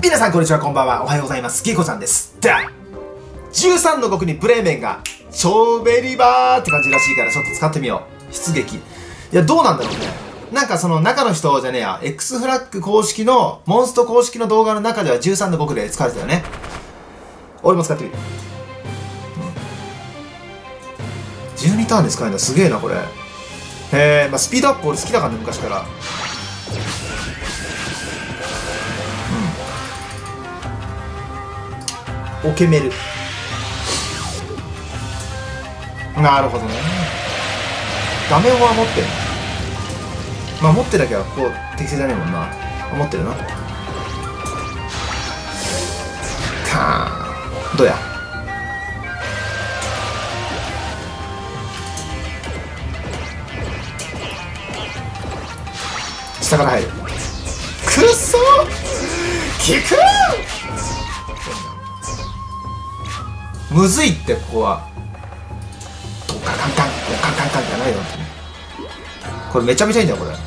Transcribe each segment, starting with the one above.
皆さんこんにちは、こんばんは、おはようございます。ゲイコさんです。13の国にブレーメンが超ベリバーって感じらしいから、ちょっと使ってみよう。出撃。いや、どうなんだろうね。なんかその中の人じゃねえや、X フラッグ公式の、モンスト公式の動画の中では13の国で使われてたよね。俺も使ってみる。12ターンで使えるんだ。すげえな、これ。へえ、まあ、スピードアップ俺好きだからね、昔から。オケメル。なるほどね。画面は持ってる。まあ持ってなきゃこう適正じゃねえもんな。持ってるな。かーん。どうや。下から入る。くっそー、効くー。むずいってここは。ドカカンカンドカカンカンじゃないよ。これめちゃめちゃいいんだよこれ。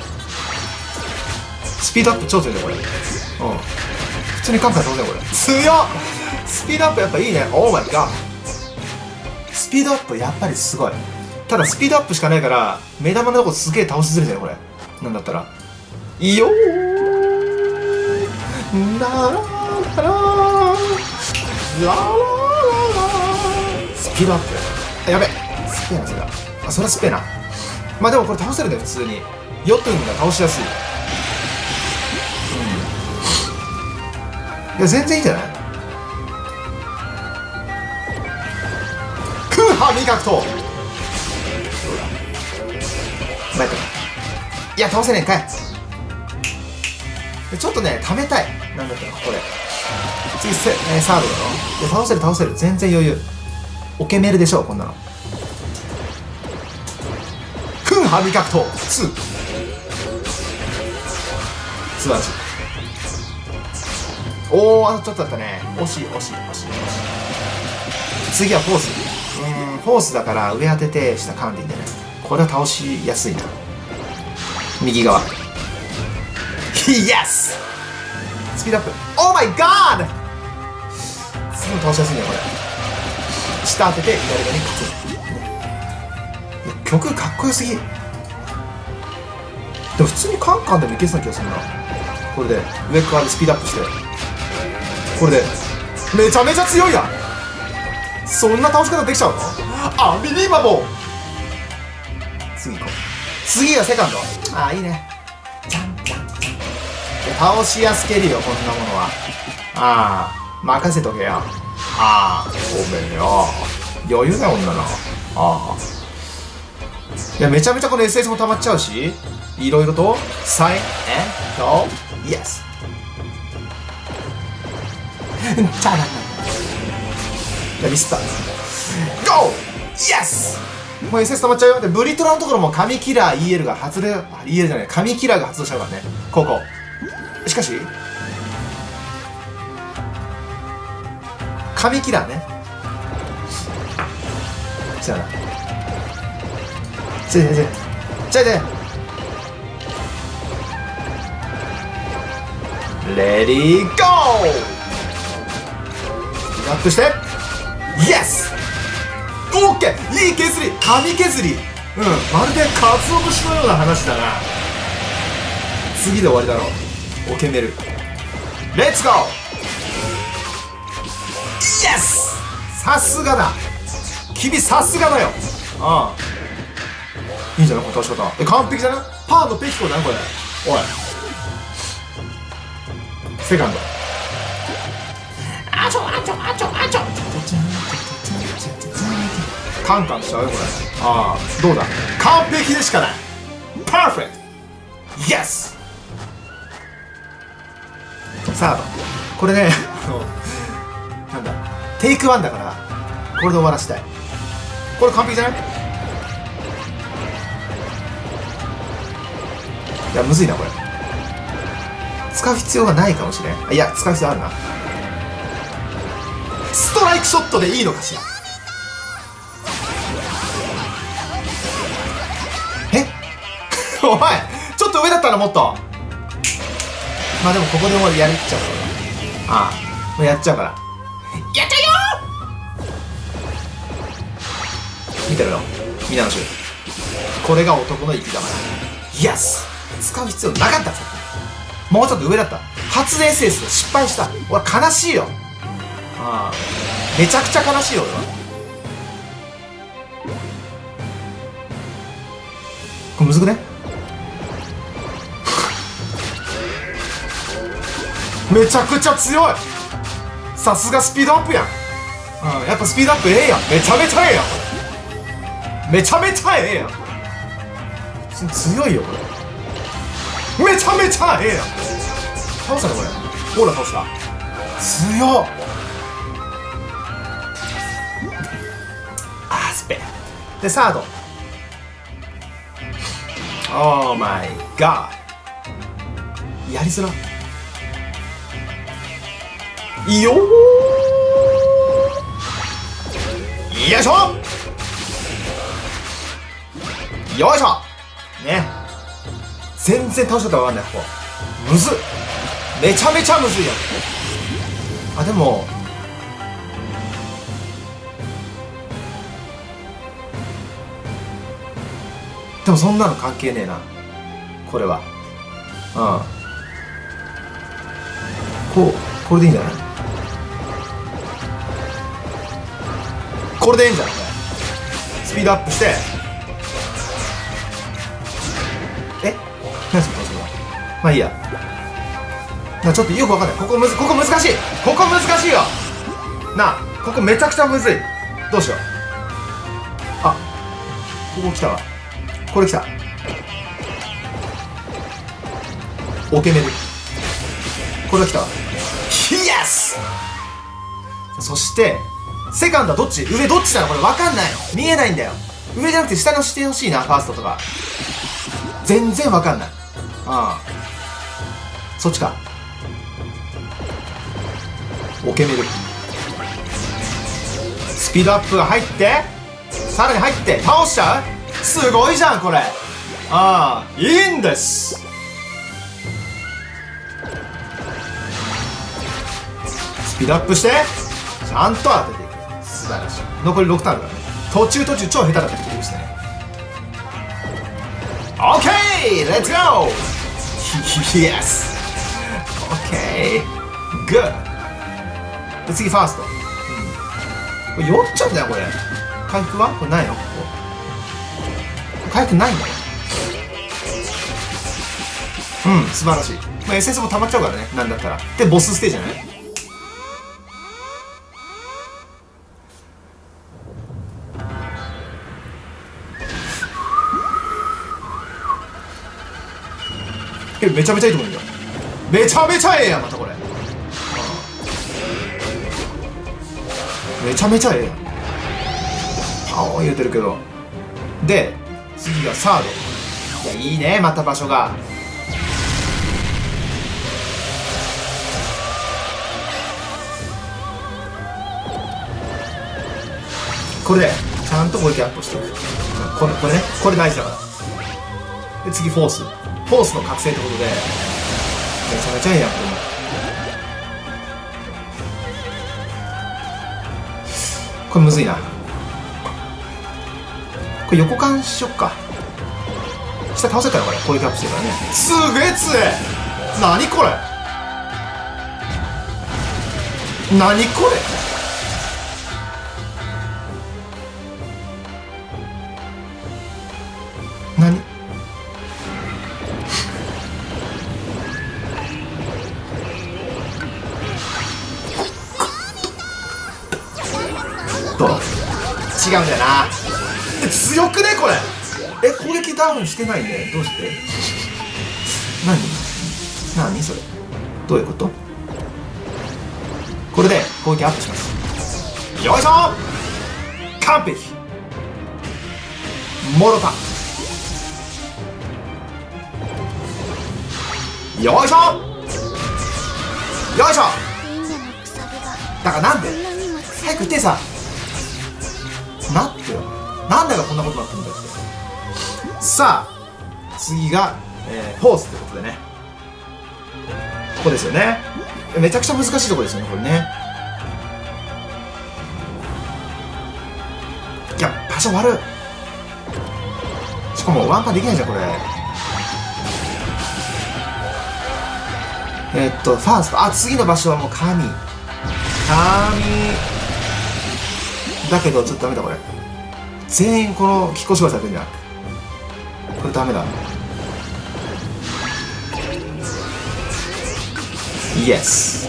スピードアップ超強いんだよこれ。普通にカンカン倒せよこれ。強っ。スピードアップやっぱいいね。オーマイガー。スピードアップやっぱりすごい。ただスピードアップしかないから目玉のとこすげえ倒しづらいじゃんこれ。なんだったらいいよー。ラララララスピードアップ。やべ、スペーなそれだ。あ、それはスペーな。まあでもこれ倒せるね普通に。ヨトゥンが倒しやすい。いや全然いいんじゃない。クーハー味覚とマイト。いや倒せねえんかい。ちょっとね貯めたい。なんだったらここで次サードだろ。いや倒せる倒せる、全然余裕。オケメルでしょこんなの。クンハ味覚と2。素晴らしい。おお、あとちょっとだったね。惜しい惜しい惜しい惜しい。次はフォース。フォースだから上当てて下カンディンでね。これは倒しやすいな。右側。イエス。スピードアップ。オーマイガー。すぐ倒しやすいんだよこれ。下当てて左側に勝つ。曲かっこよすぎ。でも普通にカンカンでもいけそうな気がするな。これで上側でスピードアップして、これでめちゃめちゃ強いやん。そんな倒し方できちゃうの。アンビリーバボー。次行こう。次がセカンド。ああいいね。倒しやすけるよこんなものは。ああ任せとけよ。ああごめんよ、余裕だよ女の。ああいやめちゃめちゃこの SS も溜まっちゃうし、いろいろとサインイエス。チャラいやミスった。ゴーイエス。もう SS 溜まっちゃうよ。でブリトラのところも神キラー EL が発動、EL じゃない、神キラーが発動しちゃうからね。ここしかし神キラーね。じゃあじゃあレディーゴー。アップしてイエス。オッケー、いい削り、神削り。まるでカツオ節のような話だな。次で終わりだろう。オケメルレッツゴー。イエス。さすがだ君、さすがだよ。ああいいんじゃないこの倒し方。完璧じゃない。パーのペキコだなこれ。おいセカンド。あちょカンカンしちゃうよこれ。ああどうだ、完璧でしかない。パーフェクト。イエス。サード。これねなんだテイクワンだからこれで終わらせたい。これ完璧じゃない。いやむずいなこれ。使う必要がないかもしれん。いや使う必要あるな。ストライクショットでいいのかしら。えおいちょっと上だったらもっと。まあでもここでもうやりきっちゃうから。 ああ、もうやっちゃうから。やっちゃうよー。見てろよ、みんなの衆。これが男の生き様だ。イエス。使う必要なかったぞ。もうちょっと上だった。発電セースで失敗した。俺悲しいよ。ああ、めちゃくちゃ悲しいよ俺は。これむずくね。めちゃくちゃ強い。さすがスピードアップやん。うん、やっぱスピードアップええやん。めちゃめちゃええやんこれ。めちゃめちゃええやん。普通に強いよこれ。めちゃめちゃええやん。倒したねこれ。ほら倒した。強っ。あースペでサード。オーマイガー。やりづら。いいよー。よいしょよいしょね。全然倒し方わかんない。ここむずっ。めちゃめちゃむずいやん。あ、でもそんなの関係ねえなこれは。これでいいんじゃない。これでいいんじゃないこれ。スピードアップして。え、何それまあいいや。ちょっとよくわかんない。ここ難しい。ここ難しいよなあ。ここめちゃくちゃむずい。どうしよう。あ、ここ来たわ。これ来た。オケメル。これが来たわ。イエス。そしてセカンドはどっち、上どっちなのこれ分かんない。見えないんだよ。上じゃなくて下のしてほしいな。ファーストとか全然分かんない。そっちか。オケメル。スピードアップが入ってさらに入って倒しちゃう。すごいじゃんこれ。いいんです。スピードアップしてちゃんと当てていく。素晴らしい。残り6ターンだからね。途中超下手だったってことですね。 OK レッツゴー。イエス OK グッド。で次ファースト。これ酔っちゃうんだよこれ。回復はこれないの。ここ回復ないんだよ。素晴らしい。SS も溜まっちゃうからね。なんだったらでボスステージじゃない。めちゃめちゃいいと思うんだよ。めちゃめちゃええやんまたこれ。めちゃめちゃええやん。パオーン言うてるけど。で次がサード。いやいいねまた場所が。これでちゃんと攻撃アップしていく。これね、これ大事だから。で次フォースの覚醒ってことでめちゃめちゃええやんこれも。これむずいな。これ横間しよっか。下倒せたらこれ攻撃アップしてるからね。すげえ強え。何これ何これ。何どう違うんだよな。強くねこれ。攻撃ダウンしてないね。どうして何それ。どういうこと。これで攻撃アップします。よいしょ完璧。もろた。よいしょよいしょ。だからなんで早く言ってさ。なってよ。なんでこんなことになってんだよって。さあ次が、フォースってことでね。ここですよね。 めちゃくちゃ難しいところですよね、これね。いや、場所悪い。しかもワンパンできないじゃん、これ。ファースト。あ、次の場所はもう神。だけど、ちょっとダメだ、これ。全員この、きっこ縛りされてるじゃん。これダメだ。イエス。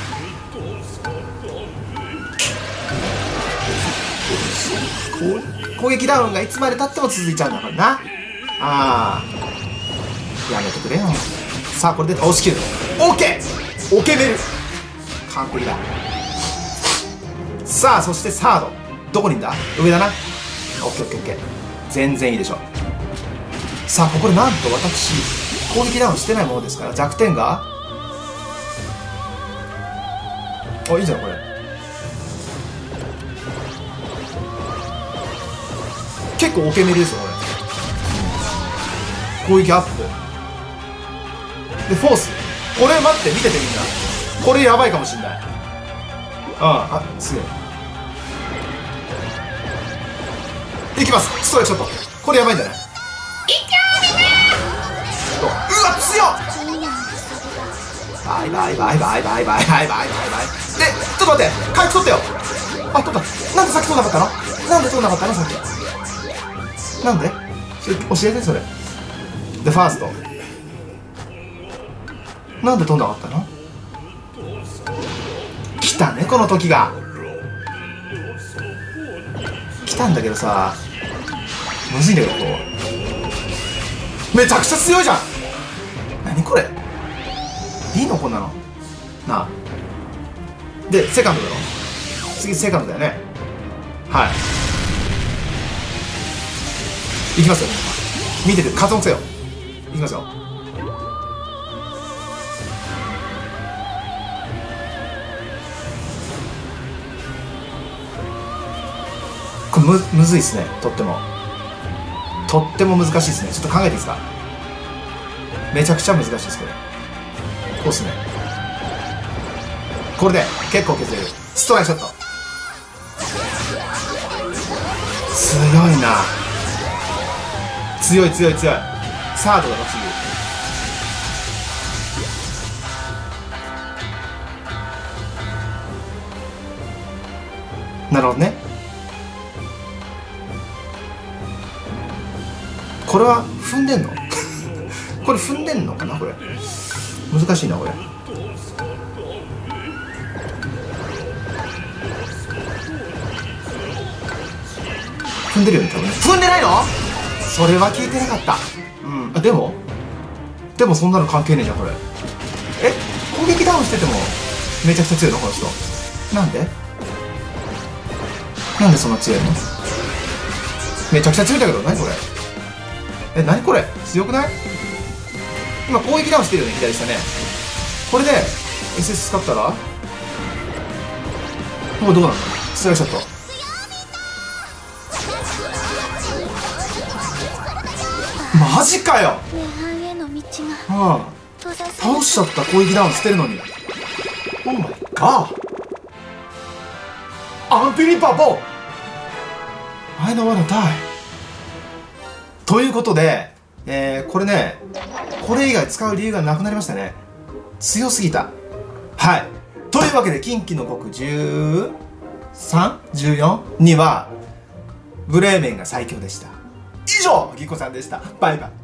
攻撃ダウンがいつまでたっても続いちゃうんだからな。ああ、やめてくれよ。さあ、これで倒しきる。オッケー、オケメル、完璧だ。さあ、そしてサード、どこにいんだ。上だな。オッケーオッケーオッケー、全然いいでしょ。さあ、ここでなんと私攻撃ダウンしてないものですから、弱点が、あ、いいじゃんこれ。結構オケメルですよこれ。攻撃アップでフォース。これ待って、見ててみんな、これやばいかもしんない。あ、すげえ。いきます、ストレートショット。これやばいんじゃない。うわ、強っ。バイバイバイバイバイバイバイバイバイバイ。で、ちょっと待って、回復取ってよ。あ、取った。なんでさっき取んなかったの。なんで取んなかったのさっき。なんで教えて、それ。で、ファースト。なんで取んなかったの。来たね、この時が。来たんだけどさ、むずいんだけど、こう。めちゃくちゃ強いじゃん。何これ。いいのこんなの。なあ。で、セカンドだろ。次セカンドだよね。はい。いきますよ。見てて、加速せよ。いきますよ。これむずいっすね。とっても難しいですね。ちょっと考えていいですか。めちゃくちゃ難しいです。これこうっすね。これで結構削れる。ストライクショット強いな。強い。サードだろ次。なるほどね。これは踏んでんのこれ踏んでんのかな。これ難しいな。これ踏んでるよね多分ね。踏んでないの。それは聞いてなかった。あ、でもそんなの関係ねえじゃんこれ。攻撃ダウンしててもめちゃくちゃ強いのこの人。なんでそんな強いの。めちゃくちゃ強いんだけど。何これ。何これ、強くない。今攻撃ダウンしてるよね、左下ね。これで SS 使ったらこれどうなの。ストライクショット。マジかよ。倒しちゃった。攻撃ダウンしてるのに。オーマイガー。アンビリバボー。I don't wanna die。ということで、これね、これ以外使う理由がなくなりましたね。強すぎた。はい。というわけで、近畿の国13、14には、ブレーメンが最強でした。以上、ぎこさんでした。バイバイ。